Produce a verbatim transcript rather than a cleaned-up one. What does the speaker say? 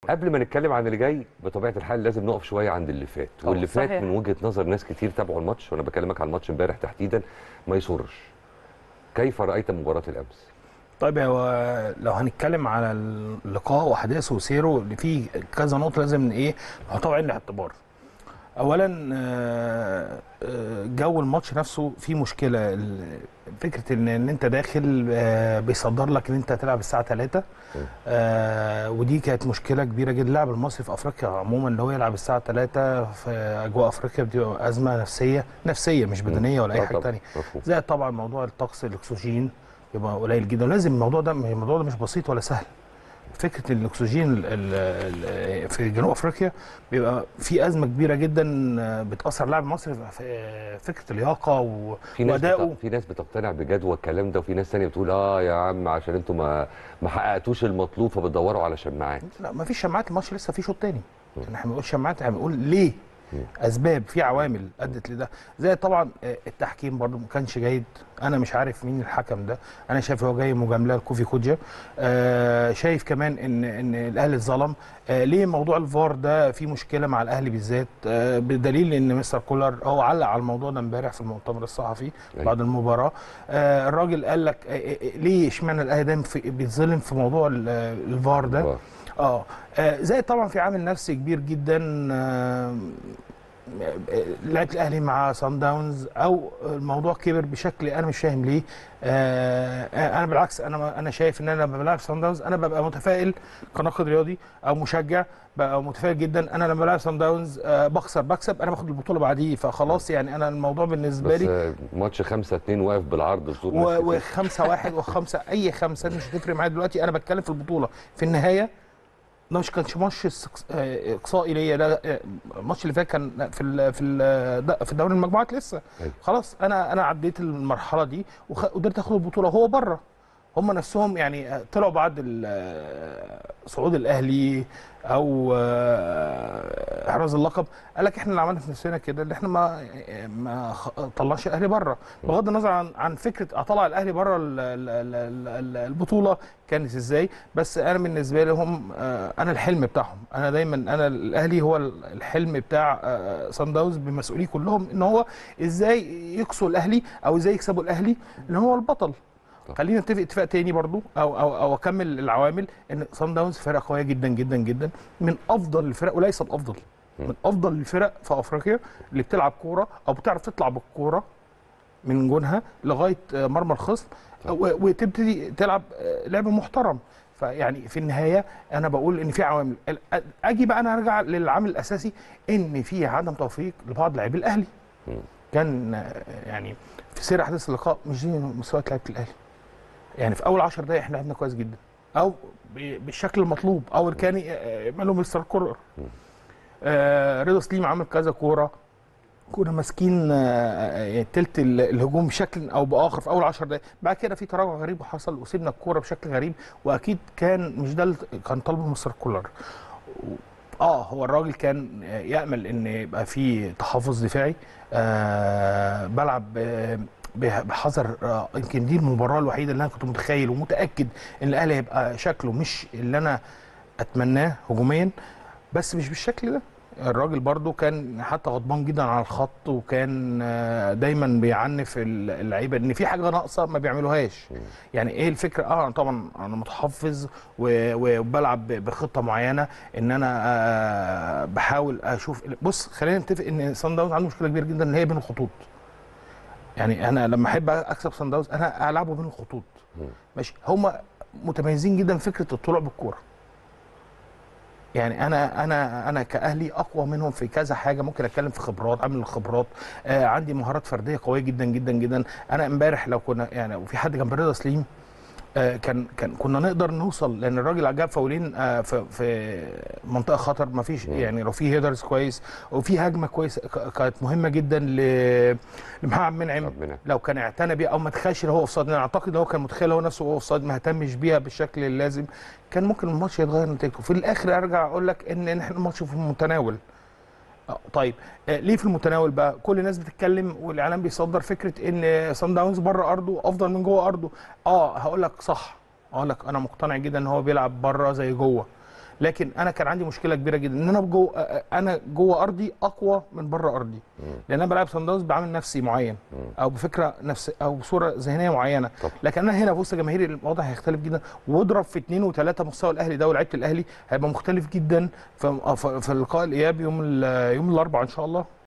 قبل ما نتكلم عن اللي جاي بطبيعه الحال لازم نقف شويه عند اللي فات، واللي فات من وجهه نظر ناس كتير تابعوا الماتش، وانا بكلمك على الماتش امبارح تحديدا، ما يسرش. كيف رايت مباراه الامس؟ طيب، هو لو هنتكلم على اللقاء واحداثه وسيره، اللي فيه كذا نقطه لازم ايه نحطها بعين الاعتبار. اولا آه، آه، جو الماتش نفسه فيه مشكله. ال- فكره ان ان انت داخل آه، بيصدر لك ان انت هتلعب الساعه ثلاثة، آه ودي كانت مشكله كبيره جدا. اللاعب المصري في افريقيا عموما اللي هو يلعب الساعه ثلاثة في اجواء افريقيا بتبقى ازمه نفسيه نفسيه مش بدنيه ولا اي حاجه ثانيه. زائد طبعا موضوع الطقس، الاكسجين يبقى قليل جدا. لازم الموضوع ده الموضوع ده مش بسيط ولا سهل. فكره الاكسجين ال- ال- في جنوب افريقيا بيبقى في ازمه كبيره جدا بتاثر على اللاعب المصري في فكره اللياقه و- في ناس وادائه. بت... في ناس بتقتنع بجدوى الكلام ده، وفي ناس ثانيه بتقول اه يا عم عشان انتوا ما ما حققتوش المطلوب فبتدوروا على شماعات. لا، ما فيش شماعات. الماتش لسه في شوط تاني. يعني احنا بنقول شماعات، احنا بنقول ليه؟ اسباب، في عوامل ادت لده. زي طبعا التحكيم برضو ما كانش جيد. انا مش عارف مين الحكم ده. انا شايف هو جاي مجامله لكوفي كوجيا. آه شايف كمان ان ان الاهلي اتظلم. آه ليه موضوع الفار ده في مشكله مع الاهلي بالذات؟ آه بدليل ان مستر كولر هو علق على الموضوع ده امبارح في المؤتمر الصحفي بعد المباراه. آه الراجل قال لك آه آه ليه اشمعنى الاهلي دايما بيتظلم في موضوع الفار ده. اه زائد طبعا في عامل نفسي كبير جدا. آه لعبه الاهلي مع سان داونز، او الموضوع كبر بشكل انا مش فاهم ليه. آه انا بالعكس، انا انا شايف ان انا لما بلعب سان داونز انا ببقى متفائل كناقد رياضي او مشجع، ببقى متفائل جدا. انا لما بلعب سان داونز آه بخسر بكسب، انا باخد البطوله بعديه، فخلاص يعني انا الموضوع بالنسبه بس لي. ماتش خمسة اتنين واقف بالعرض صدور ناس كتير، وخمسة واحد وخمسة اي خمسه مش هتفرق معايا دلوقتي. انا بتكلم في البطوله في النهايه. ده مش كانش ماتش اقصائي ليا. ده الماتش اللي فات كان في ال في ال في دوري المجموعات لسه. خلاص انا انا عديت المرحله دي وقدرت اخد البطوله وهو بره. هم نفسهم يعني طلعوا بعد صعود الاهلي او احراز اللقب، قال لك احنا اللي عملنا في نفسنا كده، اللي احنا ما ما طلعناش الاهلي بره. بغض النظر عن عن فكره اطلع الاهلي بره البطوله كانت ازاي. بس انا بالنسبه لي هم انا الحلم بتاعهم. انا دايما انا الاهلي هو الحلم بتاع صن داونز بمسؤوليه كلهم، ان هو ازاي يكسوا الاهلي او ازاي يكسبوا الاهلي اللي هو البطل. خلينا نتفق اتفاق تاني برضو او او او اكمل العوامل. ان صن داونز فرقه قويه جدا جدا جدا، من افضل الفرق وليس الافضل، من افضل الفرق في افريقيا اللي بتلعب كوره او بتعرف تطلع بالكوره من جونها لغايه مرمى الخصم وتبتدي تلعب لعب محترم. فيعني في النهايه انا بقول ان في عوامل. اجي بقى انا ارجع للعامل الاساسي، ان في عدم توفيق لبعض لاعبي الاهلي. كان يعني في سير احداث اللقاء مش دي مستوى لعيبه الاهلي. يعني في اول عشر دقائق احنا لعبنا كويس جدا او بالشكل المطلوب او اللي كان يعمله مستر كولر. آه رضا سليم عمل كذا كوره، كنا ماسكين آه تلت الهجوم بشكل او باخر في اول عشر دقائق. بعد كده في تراجع غريب وحصل وسيبنا الكوره بشكل غريب، واكيد كان مش ده اللي كان طالبه مستر كولر. اه هو الراجل كان يامل ان يبقى في تحفظ دفاعي. آه بلعب آه بحذر. يمكن دي المباراه الوحيده اللي انا كنت متخيل ومتاكد ان الاهلي هيبقى شكله مش اللي انا اتمناه هجوميا، بس مش بالشكل ده. الراجل برضو كان حتى غضبان جدا على الخط، وكان دايما بيعنف اللعيبه ان في حاجه ناقصه ما بيعملوهاش. يعني ايه الفكره؟ اه طبعا انا متحفظ وبلعب بخطه معينه، ان انا بحاول اشوف. بص خلينا نتفق ان صن داونز عنده مشكله كبيره جدا ان هي بين الخطوط. يعني انا لما احب اكسب صن داونز انا العبه بين الخطوط ماشي. هم متميزين جدا في فكره الطلوع بالكوره. يعني انا انا انا كاهلي اقوى منهم في كذا حاجه. ممكن اتكلم في خبرات، عامل الخبرات. آه عندي مهارات فرديه قويه جدا جدا جدا. انا امبارح لو كنا يعني وفي حد جنب رضا سليم آه كان كان كنا نقدر نوصل، لان الراجل جاب فاولين آه في في منطقه خطر. ما فيش يعني لو في هيدرز كويس وفي هجمه كويس كانت مهمه جدا لمحمد منعم، لو كان اعتنى بيها او ما تخيلش ان هو اوفسايد. انا اعتقد هو كان متخيل هو نفسه هو اوفسايد، ما اهتمش بيها بالشكل اللازم، كان ممكن الماتش يتغير نتيجته. في الاخر ارجع اقول لك ان احنا الماتش في المتناول. طيب ليه في المتناول بقى؟ كل الناس بتتكلم والاعلام بيصدر فكره ان صن داونز بره ارضه افضل من جوه ارضه. اه هقول لك صح، اقول لك انا مقتنع جدا ان هو بيلعب بره زي جوه، لكن انا كان عندي مشكله كبيره جدا ان انا جوه انا جوه ارضي اقوى من بره ارضي، لان انا بلعب صن داونز بعمل نفسي معين او بفكره نفس او بصوره ذهنيه معينه. طب. لكن انا هنا في وسط جماهيري الوضع هيختلف جدا، واضرب في اثنين وثلاثه مستوى الاهلي ده ولعيبه الاهلي هيبقى مختلف جدا في في اللقاء الاياب يوم يوم الاربعاء ان شاء الله.